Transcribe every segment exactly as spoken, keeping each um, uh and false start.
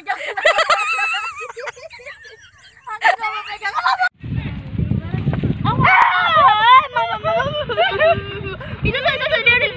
pegang. Aku nggak mau pegang. Itu tuh itu tuh dia udah.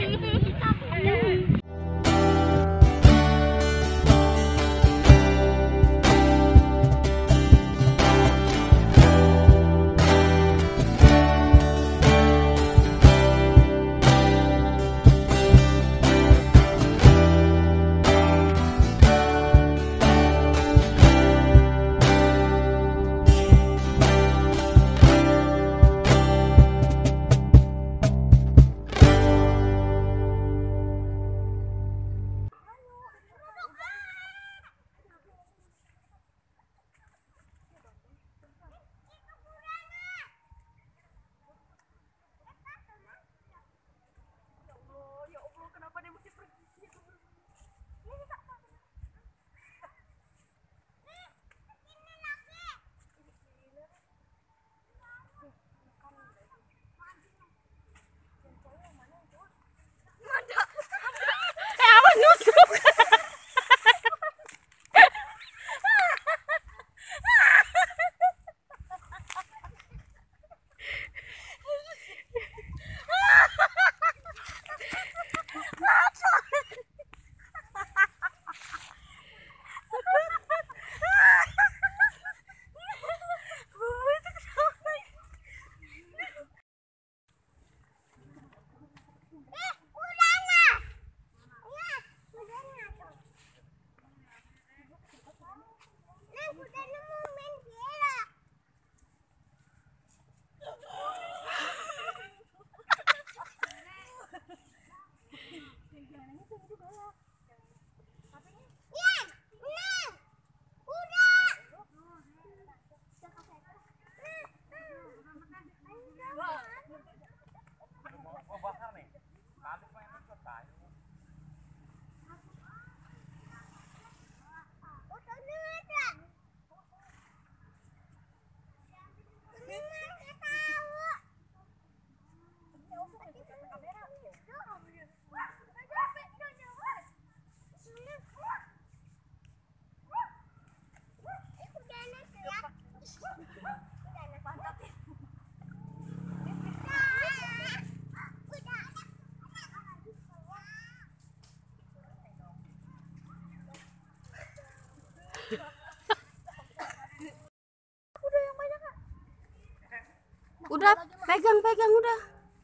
Udah, pegang-pegang udah.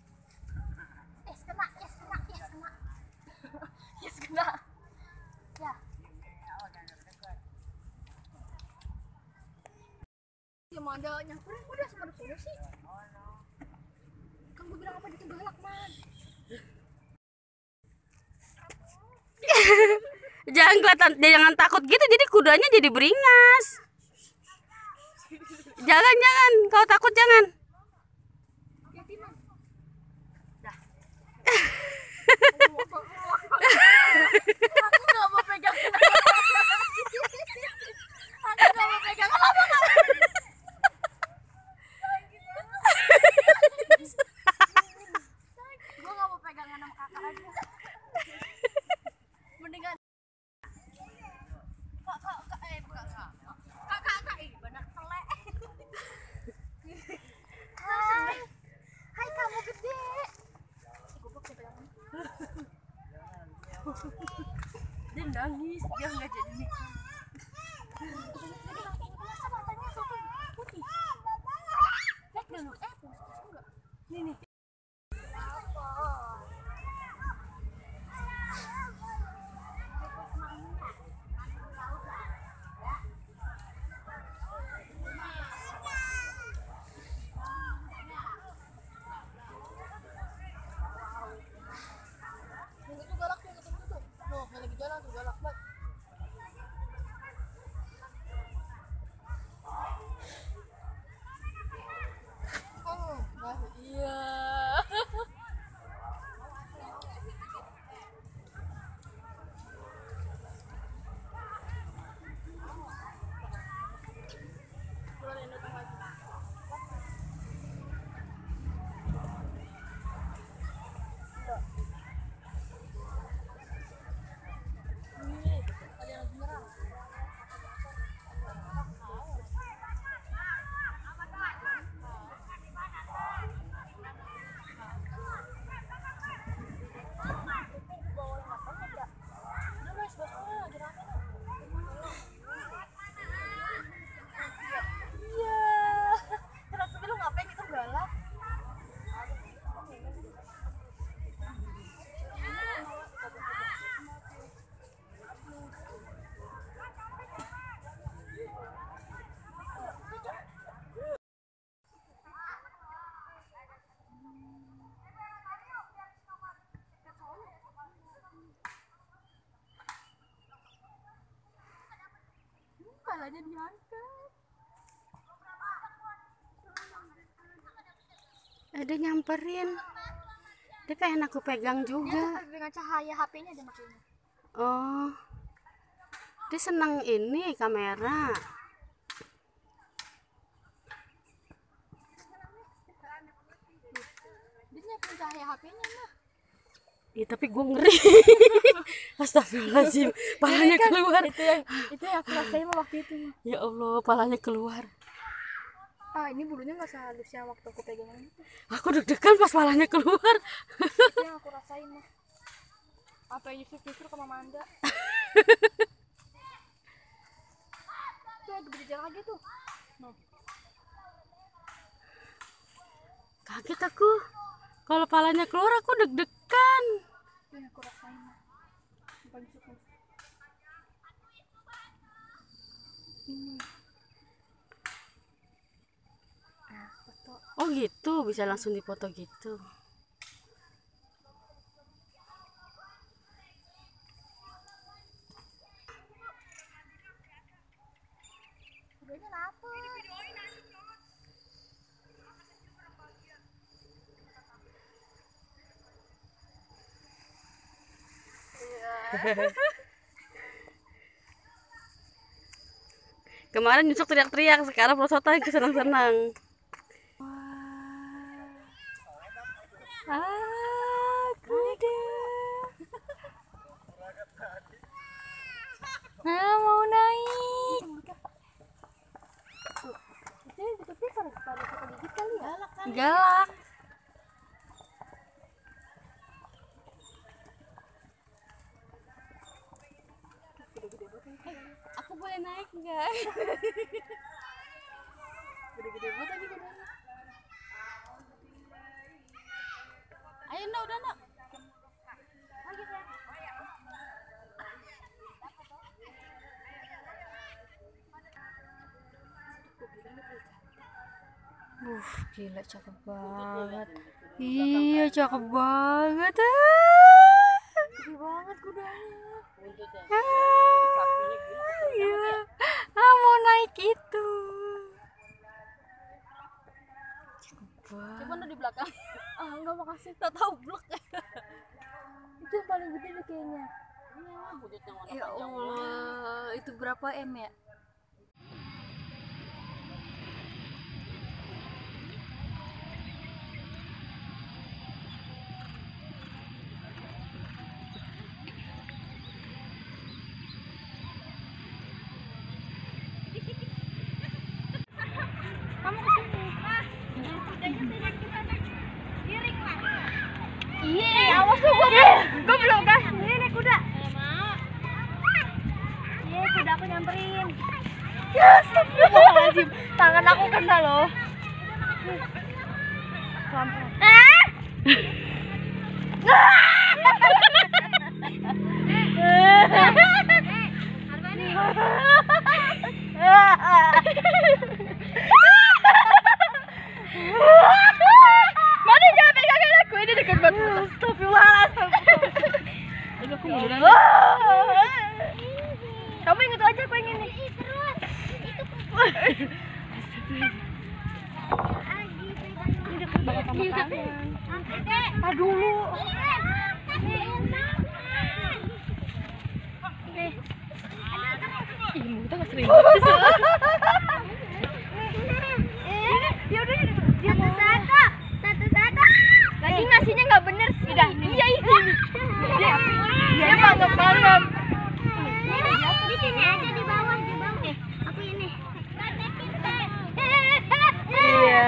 Yes, kena, yes, kena, yes, kena. Yes, kena. Ya. Yang ada nyamperin udah sama dulu sih. Kan gue bilang apa itu galak, Man. Jangan kelihatan, jangan takut gitu, jadi kudanya jadi beringas. Jangan, jangan, kalau takut jangan. Aku nggak mau pegang. Aku nggak mau pegang. Kenapa nggak? Gue nggak mau pegangan sama kakak aja. Mendingan. Kak, kak, kak, eh bukan kak. Kakak, kak, ih benar telek. Hai, hai kamu gede. Dia nangis, dia nggak jadi nikah. Nih nih. Itu galak tuh, itu tuh. Loh, lagi jalan tuh galak banget. palanya diangkat. Eh, dia nyamperin. Dia pengen aku pegang Dia juga. tuh dengan cahaya H P-nya dia makanya. Oh, dia senang ini kamera. Dia nyiapin cahaya H P-nya mah. Ya, tapi gue ngeri. Astagfirullahaladzim, palanya keluar. Itu yang itu yang aku rasain mah waktu itu mah. Ya Allah, palanya keluar. Ah, ini bulunya nggak sehalus yang waktu aku pegangan itu. Aku deg-degan pas palanya keluar. Itu yang aku rasain mah. Apa yang nyusur-nyusur ke Mama Anda? Tuh lagi berjalan lagi tuh. No. Kaget aku. Kalau palanya keluar aku deg-degan. Itu yang aku rasain mah. Apa nyusur-nyusur? Hmm. Nah, foto. Oh gitu, bisa langsung dipoto gitu. Videonya apa? Kemarin nyusuk teriak-teriak, sekarang prosotan senang-senang. Ah, kuda. Nah, mau naik. Itu tutupnya pada pada suka gigit kali ya? Galak kan? Galak. Aku boleh naik enggak? Gede-gede banget lagi kudanya. Ayo, nak, udah, nak. Lagi sayang. Uh, gila cakep banget. Iya, cakep banget. Ah. Gede banget kudanya. Ah, iya. Ah, mau naik itu. Cakep banget. Coba lu di belakang. Ah, enggak makasih. Tak tahu blok. Itu yang paling gede deh kayaknya. Ya Allah, itu berapa M ya? Kamu kesini. Iya, awas tuh gua. Gua belum kasih. Ini naik kuda. Iya, kuda aku nyamperin. Ya, astagfirullahaladzim. Tangan aku kena loh. Pelan-pelan. Ah! Mana jangan pegangin aku, ini dekat banget. Astagfirullahaladzim. Aku munduran. Kamu yang itu aja, aku yang ini. Terus. Itu banget sama tangan. Ah dulu. Ih, kita nggak sering. Ya udah, satu satu, satu satu. Lagi ngasihnya nggak bener sih. Iya ini. Dia, dia mantap banget. Di sini aja di bawah, di bawah. Aku ini. Iya.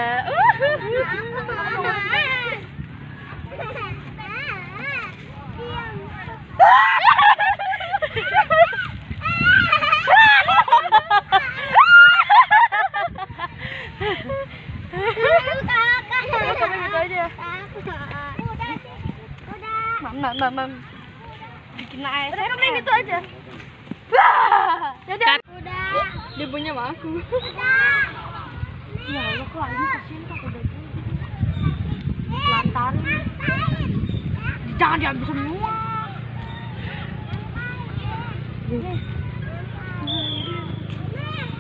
Mam, mam, mam. Bikin air. Udah, kamu yang itu aja. Dadah. Udah. Dia punya sama aku. Udah. Ya Allah, kok lagi kasihin kak udah gitu. Lantarin. Jangan diambil semua. Nih.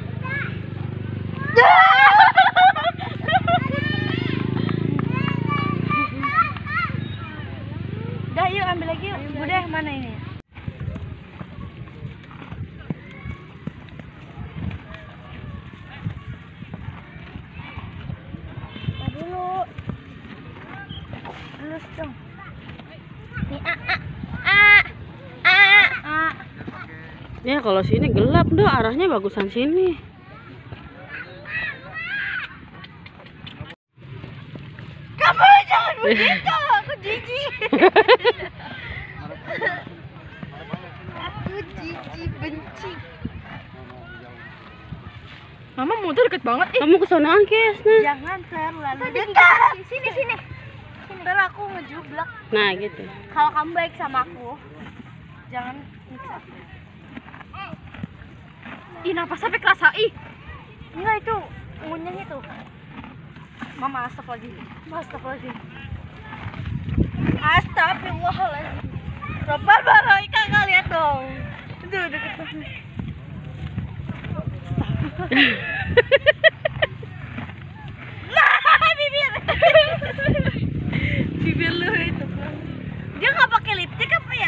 atas dong. Nih, a a a a a. Ya kalau sini gelap doh, arahnya bagusan sini. Kamu jangan begitu, aku jijik. Aku jijik, benci. Mama muter deket banget. Ih. Kamu kesana Kes, nah. Jangan terlalu dekat. Sini sini. Sini. Ntar aku ngejublak. Nah gitu. Kalau kamu baik sama aku, jangan nyiksa aku. Ih, napas sampai kerasa. Ih. Enggak itu ngunyah itu. Mama astagfirullahaladzim. Mama astagfirullahaladzim. Astagfirullahaladzim. Ropan baru kakak lihat dong. Itu deket banget. Nah, bibir. Bibir lu itu. Dia nggak pakai lipstick apa ya?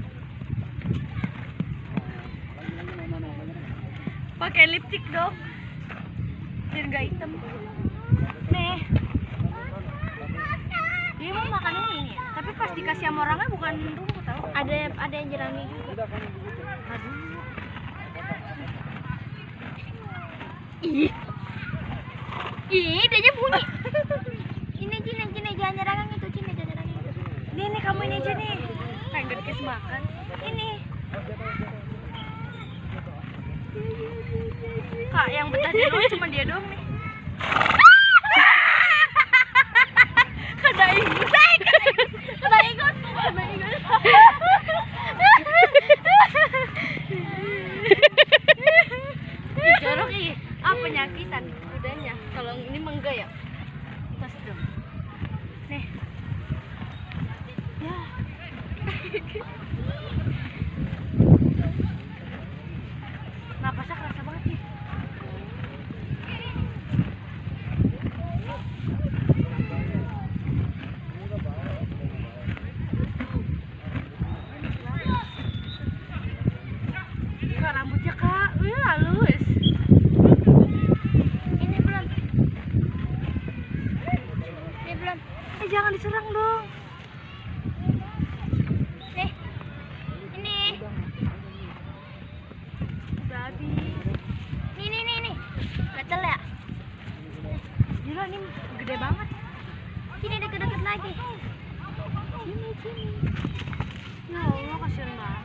Pakai lipstick dong. Biar nggak hitam. Nih. Dia mau makan ini, tapi pas dikasih sama orangnya bukan rumput tahu. Ada ada yang jerami juga. Aduh. Ih. Ih, dia bunyi. Ini Cine, Cine jangan nyerang itu, Cine jangan nyerang itu. Nih, nih kamu ini aja nih. Pengen dikasih makan. Ini. Kak, yang betah di luar cuma dia doang nih. Kena ingus, kena ingus, kena ingus. Jorok ih, ah penyakitan kudanya. Kalau ini mah enggak ya. Tas dong. Nih. Ya. Napasnya kerasa banget nih. Kak, rambutnya Kak, wih halus. Ini belum. Ini belum. Eh jangan diserang dong. Nih. Ini. Udah habis. Nih nih nih nih. Gatel ya? Gila ini gede banget. Sini deket-deket lagi. Sini sini. Ya Allah kasihan banget.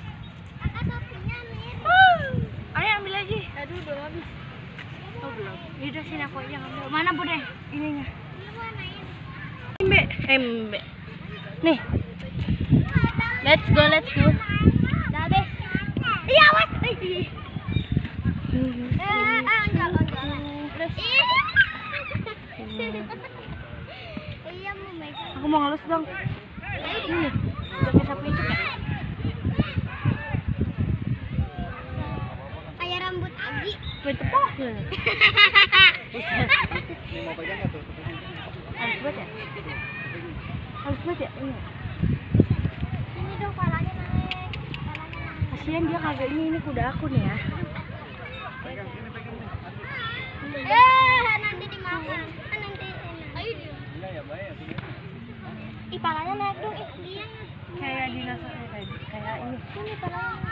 Ayo ambil lagi. Aduh udah habis. Oh belum. Yaudah sini aku aja ngambil. Mana bude ininya? Mbe, eh mbe. Nih. Let's go, let's go. Dah deh. Iya awas. Eh, ah enggak enggak. Terus. Iya mau megang. Aku mau ngelus dong. Ini. Pakai sapu icuk ya? Kayak rambut Agi. Betepok. Mau pegang nggak tuh? Harus buat ya? Harus buat ya? Ini. Ini dong palanya naik. Palanya naik. Kasian dia kagak ini, ini kuda aku nih ya. Pegang, sini pegang nih. Eh, nanti dimakan. Nanti enak. Ayo dia. Iya ya, baik ya. Ih, palanya naik dong. Ih, iya. Kayak dinosaurus kayak kayak ini. Ini palanya.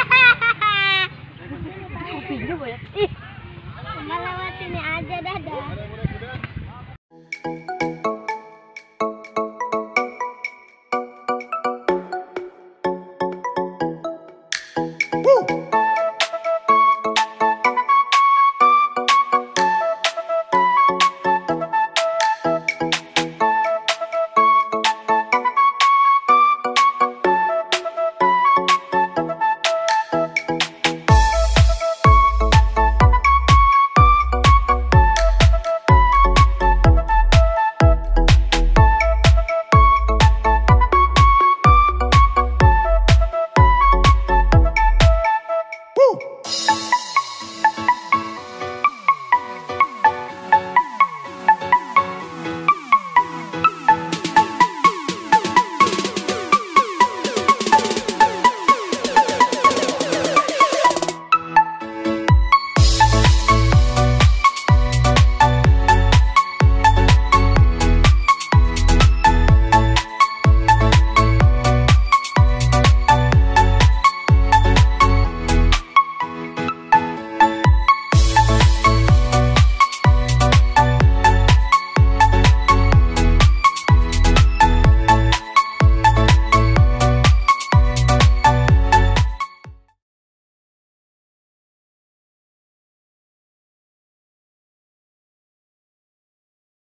Kopinya banyak. Ih. Cuma lewat sini aja, dadah.